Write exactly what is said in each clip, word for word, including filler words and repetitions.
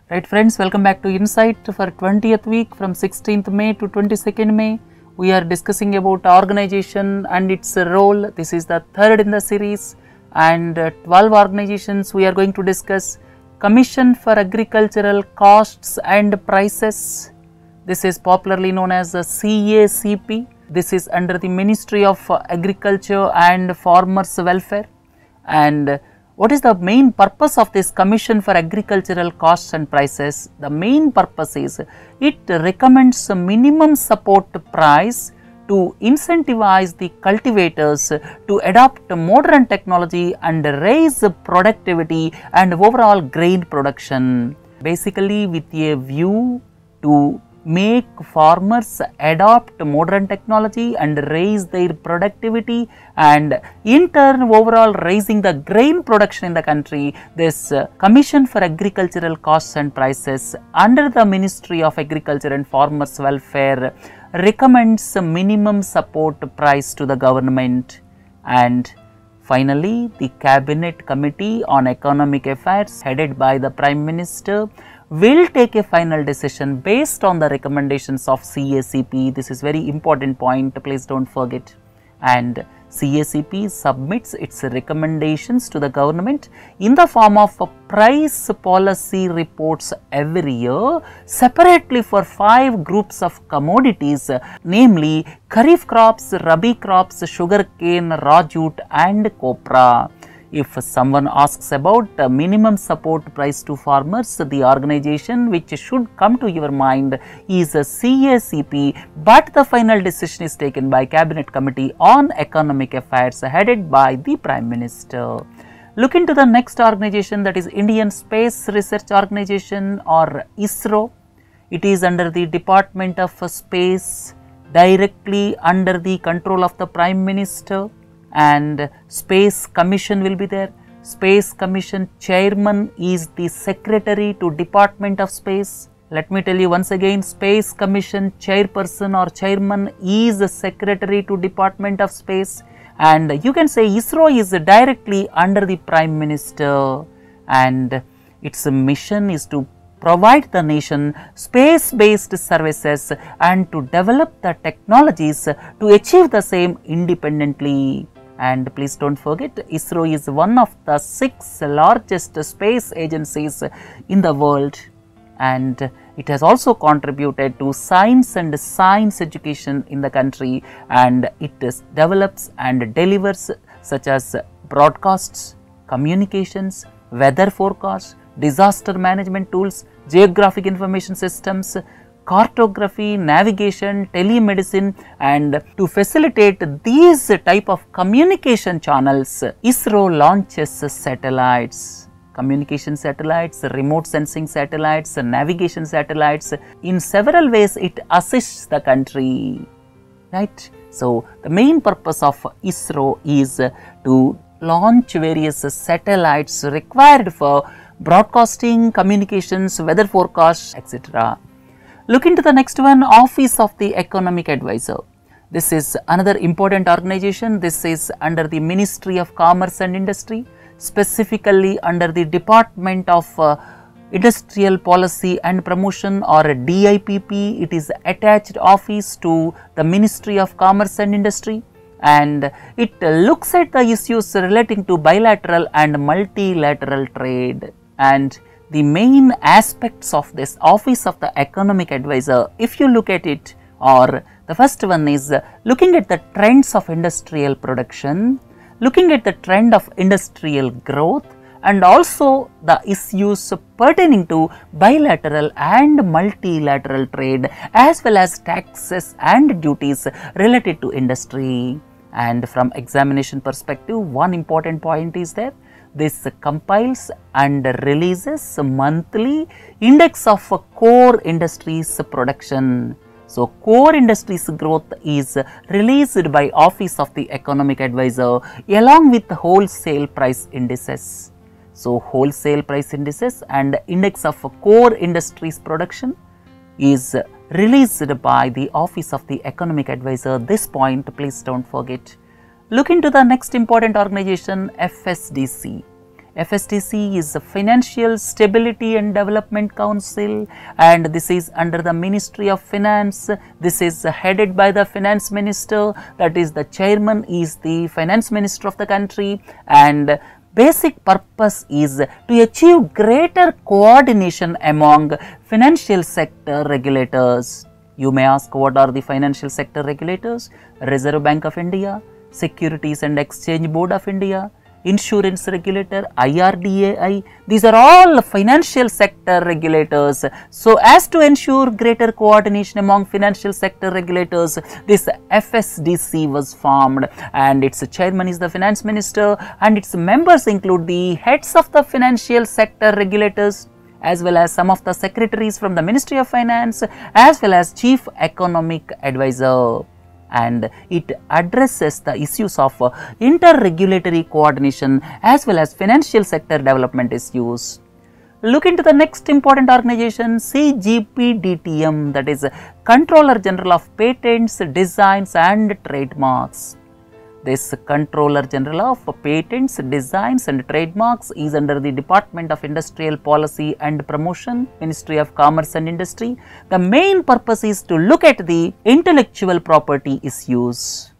Right friends, welcome back to Insight for twentieth week from sixteenth May to twenty-second May. We are discussing about organization and its role. This is the third in the series, and uh, twelve organizations we are going to discuss. Commission for Agricultural Costs and Prices. This is popularly known as the C A C P. This is under the Ministry of Agriculture and Farmers Welfare. And what is the main purpose of this Commission for Agricultural Costs and Prices? The main purpose is it recommends a minimum support price to incentivize the cultivators to adopt modern technology and raise productivity and overall grain production. Basically, with a view to make farmers adopt modern technology and raise their productivity, and in turn overall raising the grain production in the country. This uh, Commission for Agricultural Costs and Prices under the Ministry of Agriculture and Farmers Welfare recommends a minimum support price to the government. And finally, the Cabinet Committee on Economic Affairs headed by the Prime Minister will take a final decision based on the recommendations of C A C P. This is very important point, please don't forget. And C A C P submits its recommendations to the government in the form of price policy reports every year separately for five groups of commodities, namely Kharif crops, Rabi crops, sugarcane, raw jute and copra. If someone asks about the minimum support price to farmers, the organization which should come to your mind is a C A C P, but the final decision is taken by Cabinet Committee on Economic Affairs headed by the Prime Minister. Look into the next organization, that is Indian Space Research Organization or ISRO. It is under the Department of Space, directly under the control of the Prime Minister. And Space Commission will be there. Space Commission Chairman is the Secretary to Department of Space. Let me tell you once again, Space Commission Chairperson or Chairman is the Secretary to Department of Space, and you can say ISRO is directly under the Prime Minister, and its mission is to provide the nation space-based services and to develop the technologies to achieve the same independently. And please don't forget, ISRO is one of the six largest space agencies in the world, and it has also contributed to science and science education in the country, and it develops and delivers such as broadcasts, communications, weather forecasts, disaster management tools, geographic information systems, cartography, navigation, telemedicine, and to facilitate these type of communication channels, ISRO launches satellites, communication satellites, remote sensing satellites, navigation satellites. In several ways it assists the country, right? So the main purpose of ISRO is to launch various satellites required for broadcasting, communications, weather forecasts, et cetera. Look into the next one, Office of the Economic Advisor. This is another important organization. This is under the Ministry of Commerce and Industry, specifically under the Department of uh, Industrial Policy and Promotion or D I P P. It is attached office to the Ministry of Commerce and Industry, and it uh, looks at the issues relating to bilateral and multilateral trade. And the main aspects of this Office of the Economic Advisor, if you look at it, or the first one is uh, looking at the trends of industrial production, looking at the trend of industrial growth, and also the issues pertaining to bilateral and multilateral trade, as well as taxes and duties related to industry. And from examination perspective, one important point is there. This compiles and releases monthly index of core industries production. So core industries growth is released by Office of the Economic Advisor along with wholesale price indices. So wholesale price indices and index of core industries production is released by the Office of the Economic Advisor. This point please don't forget. Look into the next important organization, F S D C. F S D C is the Financial Stability and Development Council, and this is under the Ministry of Finance. This is headed by the Finance Minister, that is the chairman is the Finance Minister of the country, and basic purpose is to achieve greater coordination among financial sector regulators. You may ask, what are the financial sector regulators? Reserve Bank of India, Securities and Exchange Board of India, Insurance Regulator, I R D A I, these are all financial sector regulators. So as to ensure greater coordination among financial sector regulators, this F S D C was formed, and its chairman is the Finance Minister, and its members include the heads of the financial sector regulators, as well as some of the secretaries from the Ministry of Finance, as well as Chief Economic Advisor. And it addresses the issues of uh, inter-regulatory coordination as well as financial sector development issues. Look into the next important organization, C G P D T M, that is Controller General of Patents, Designs and Trademarks. This Controller General of Patents, Designs and Trademarks is under the Department of Industrial Policy and Promotion, Ministry of Commerce and Industry. The main purpose is to look at the intellectual property issues.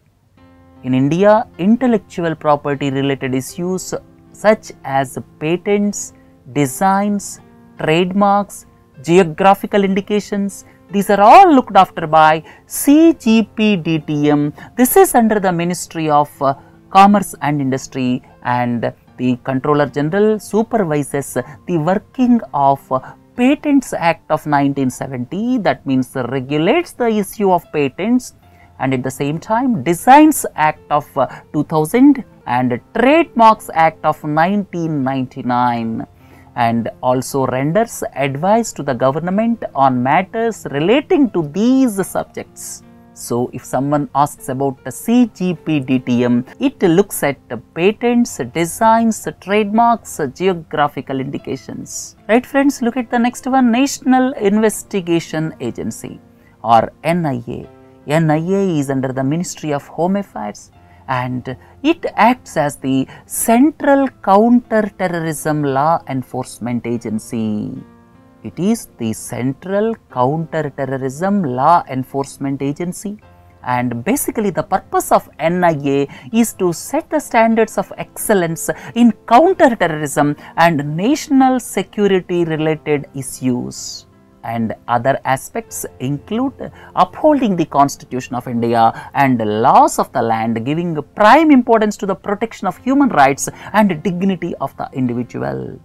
In India, intellectual property related issues such as patents, designs, trademarks, geographical indications, these are all looked after by C G P D T M. This is under the Ministry of uh, Commerce and Industry, and the Controller General supervises the working of uh, Patents Act of nineteen seventy, that means uh, regulates the issue of patents, and at the same time Designs Act of uh, two thousand and Trademarks Act of nineteen ninety-nine. And also renders advice to the government on matters relating to these subjects. So, if someone asks about the C G P D T M, it looks at patents, designs, trademarks, geographical indications. Right friends, look at the next one, National Investigation Agency or N I A. N I A is under the Ministry of Home Affairs, and it acts as the Central Counter-Terrorism Law Enforcement Agency. It is the Central Counter-Terrorism Law Enforcement Agency, and basically the purpose of N I A is to set the standards of excellence in counter-terrorism and national security related issues. And other aspects include upholding the Constitution of India and laws of the land, giving prime importance to the protection of human rights and dignity of the individuals.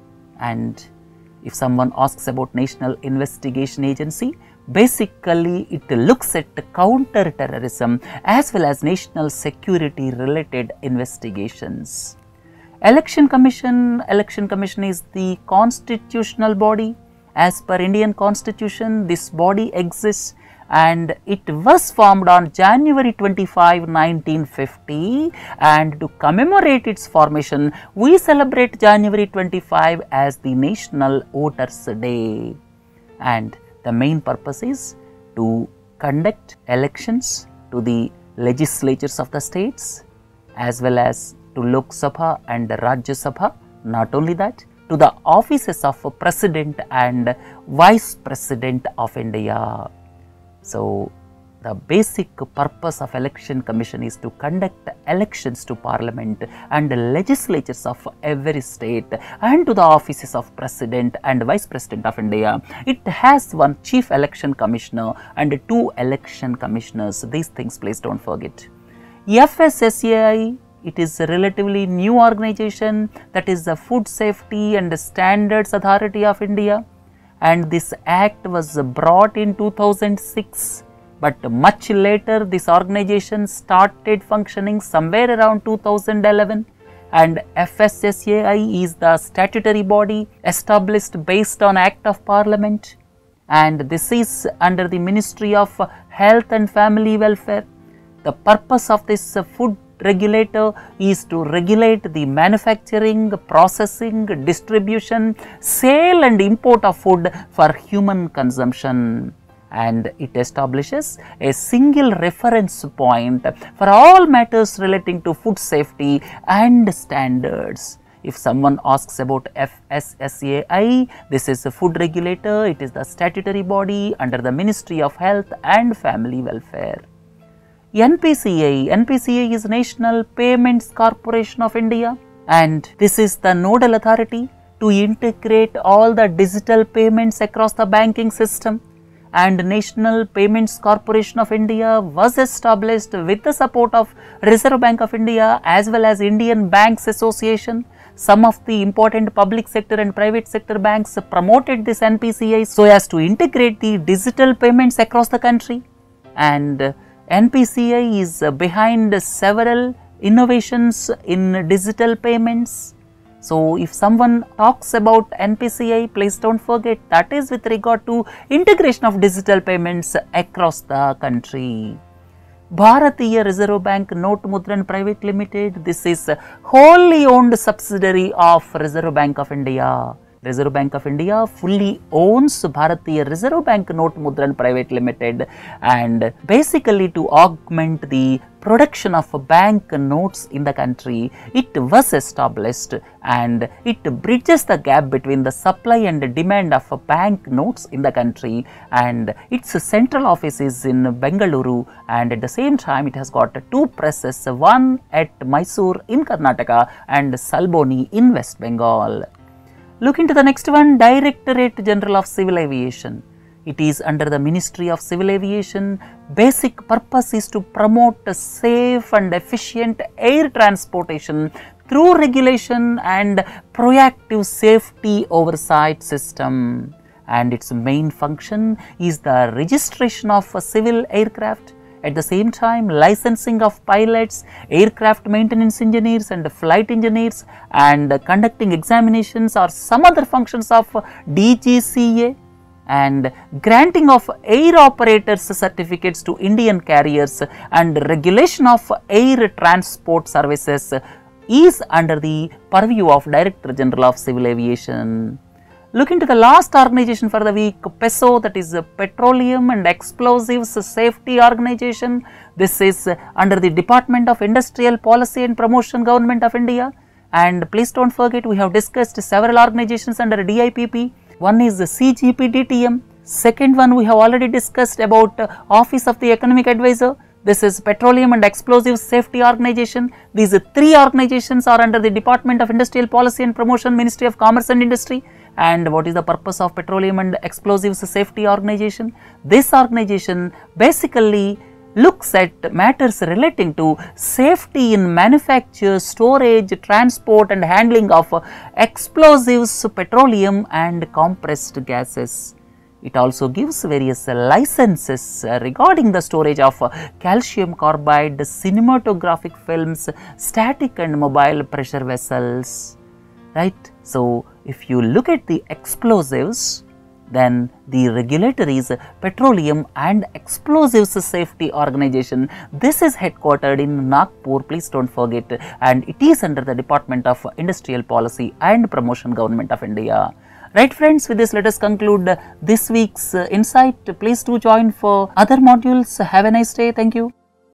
And if someone asks about National Investigation Agency, basically it looks at counter-terrorism as well as national security related investigations. Election Commission, Election Commission is the constitutional body. As per Indian Constitution, this body exists, and it was formed on January twenty-fifth, nineteen fifty, and to commemorate its formation, we celebrate January twenty-fifth as the National Voters' Day. And the main purpose is to conduct elections to the legislatures of the states as well as to Lok Sabha and Rajya Sabha. Not only that, to the offices of President and Vice President of India. So, the basic purpose of Election Commission is to conduct elections to Parliament and legislatures of every state and to the offices of President and Vice President of India. It has one Chief Election Commissioner and two Election Commissioners. These things please don't forget. F S S A I, it is a relatively new organization, that is the Food Safety and Standards Authority of India, and this act was brought in two thousand six, but much later this organization started functioning somewhere around two thousand eleven, and F S S A I is the statutory body established based on Act of Parliament, and this is under the Ministry of Health and Family Welfare. The purpose of this food regulator is to regulate the manufacturing, processing, distribution, sale and import of food for human consumption, and it establishes a single reference point for all matters relating to food safety and standards. If someone asks about F S S A I, this is a food regulator, it is the statutory body under the Ministry of Health and Family Welfare. N P C I, N P C I is National Payments Corporation of India, and this is the nodal authority to integrate all the digital payments across the banking system. And National Payments Corporation of India was established with the support of Reserve Bank of India as well as Indian Banks Association. Some of the important public sector and private sector banks promoted this N P C I so as to integrate the digital payments across the country. And N P C I is behind several innovations in digital payments. So, if someone talks about N P C I, please don't forget that is with regard to integration of digital payments across the country. Bharatiya Reserve Bank Note Mudran Private Limited, this is a wholly owned subsidiary of Reserve Bank of India. Reserve Bank of India fully owns Bharatiya Reserve Bank Note Mudran Private Limited, and basically to augment the production of bank notes in the country, it was established and it bridges the gap between the supply and demand of bank notes in the country, and its central office is in Bengaluru, and at the same time it has got two presses, one at Mysore in Karnataka and Salboni in West Bengal. Look into the next one, Directorate General of Civil Aviation. It is under the Ministry of Civil Aviation. Basic purpose is to promote a safe and efficient air transportation through regulation and proactive safety oversight system. And its main function is the registration of civil aircraft. At the same time, licensing of pilots, aircraft maintenance engineers and flight engineers, and conducting examinations or some other functions of D G C A, and granting of air operators certificates to Indian carriers, and regulation of air transport services is under the purview of Director General of Civil Aviation. Look into the last organization for the week, PESO, that is Petroleum and Explosives Safety Organization. This is under the Department of Industrial Policy and Promotion, Government of India. And please don't forget, we have discussed several organizations under D I P P. One is the C G P D T M. Second one we have already discussed about Office of the Economic Advisor. This is Petroleum and Explosives Safety Organization. These three organizations are under the Department of Industrial Policy and Promotion, Ministry of Commerce and Industry. And what is the purpose of Petroleum and Explosives Safety Organization? This organization basically looks at matters relating to safety in manufacture, storage, transport and handling of explosives, petroleum and compressed gases. It also gives various licenses regarding the storage of calcium carbide, cinematographic films, static and mobile pressure vessels, right? So, if you look at the explosives, then the regulator is Petroleum and Explosives Safety Organization. This is headquartered in Nagpur, please don't forget, and it is under the Department of Industrial Policy and Promotion, Government of India. Right friends, with this let us conclude this week's insight. Please do join for other modules. Have a nice day. Thank you.